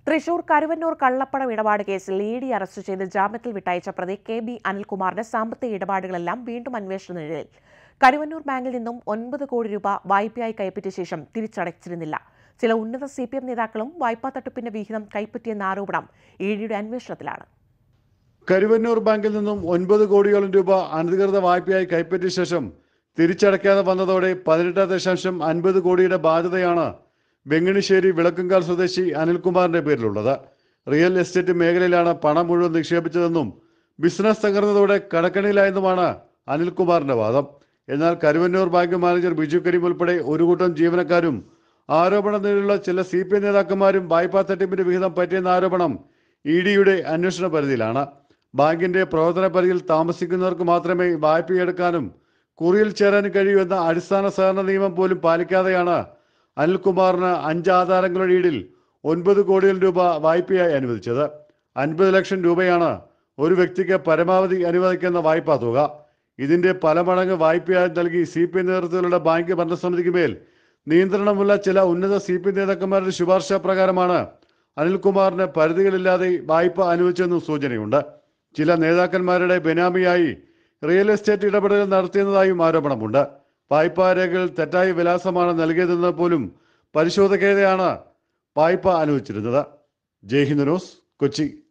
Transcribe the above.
തൃശൂർ കരുവന്നൂർ കള്ളപ്പണം ഇടപാട് കേസിൽ ഇഡി അറസ്റ്റ് ചെയ്ത് ജാമ്യത്തിൽ വിട്ടയച്ച പ്രതി കെ.ബി. അനിൽകുമാറിന്റെ സാമ്പത്തിക ഇടപാടുകളെല്ലാം വീണ്ടും അന്വേഷണ നിഴലിൽ. കരുവന്നൂർ ബാങ്കിൽ നിന്നും 9 കോടി രൂപ വായ്പയായി കൈപ്പറ്റിയ ശേഷം തിരിച്ചടച്ചിരുന്നില്ല. ചില ഉന്നത CPM നേതാക്കളും വായ്പാ തട്ടിപ്പിന്റെ വിഹിതം കൈപ്പറ്റിയെന്ന ആരോപണം ഇഡിയുടെ അന്വേഷണത്തിലാണ്. കരുവന്നൂർ ബാങ്കിൽ നിന്നും 9 കോടിയോളം രൂപ അനധികൃത വായ്പയായി കൈപ്പറ്റിയ ശേഷം തിരിച്ചടയ്ക്കാതെ വന്നതോടെ 18.50 കോടിയുടെ ബാധ്യതയാണ് വെങ്ങണിശ്ശേരി വിളക്കുംകാൽ സ്വദേശി അനിൽകുമാറിന്റെ പേരിലുള്ളത്. റിയൽ എസ്റ്റേറ്റ് മേഖലയിലാണ് പണം മുഴുവൻ നിക്ഷേപിച്ചതെന്നും ബിസിനസ് തകർന്നതോടെ കടക്കണിയിലായെന്നുമാണ് അനിൽകുമാറിന്റെ വാദം. എന്നാൽ കരുവന്നൂർ ബാങ്ക് മാനേജർ ബിജു കരീം ഉൾപ്പെടെ ഒരു കൂട്ടം ജീവനക്കാരും ആരോപണ നിലയിലുള്ള ചില CPM നേതാക്കന്മാരും വായ്പാ തട്ടിപ്പിന്റെ വിഹിതം പറ്റിയെന്ന ആരോപണം ഇഡിയുടെ അന്വേഷണ പരിധിയിലാണ്. ബാങ്കിന്റെ പ്രവർത്തന പരിധിയിൽ താമസിക്കുന്നവർക്ക് മാത്രമേ വായ്പയെടുക്കാനും കുറിയിൽ ചേരാനും കഴിയൂ എന്ന അടിസ്ഥാന സഹകരണ നിയമം പോലും പാലിക്കാതെയാണ് അനിൽകുമാറിന് 5 ആധാരങ്ങളുടെ ഈടിൽ 9 കോടിയോളം രൂപ വായ്പയായി അനുവദിച്ചത്. 50 ലക്ഷം രൂപയാണ് ഒരു വ്യക്തിക്ക് പരമാവധി അനുവദിക്കുന്ന വായ്പാ തുക. ഇതിന്റെ പല മടങ്ങ് വായ്പയായി നൽകി CPM നേതൃത്വത്തിലുള്ള ബാങ്ക് ഭരണസമിതിക്ക് മേൽ നിയന്ത്രണമുള്ള ചില ഉന്നത CPM നേതാക്കന്മാരുടെ ശുപാർശ പ്രകാരമാണ് അനിൽകുമാറിന് പരിധികളില്ലാതെ വായ്പ അനുവദിച്ചെന്നും സൂചനയുണ്ട്. ചില നേതാക്കന്മാരുടെ ബെനാമിയായി റിയൽ എസ്റ്റേറ്റ് ഇടപെടലുകൾ നടത്തിയെന്നതായും ആരോപണമുണ്ട്. വായ്പാ രേഖകൾ തെറ്റായ വിലാസമാണ് നൽകിയതെന്ന് പോലും പരിശോധിക്കാതെയാണ് വായ്പ അനുവദിച്ചിരുന്നത്. ജയ് ഹിന്ദ് ന്യൂസ്, കൊച്ചി.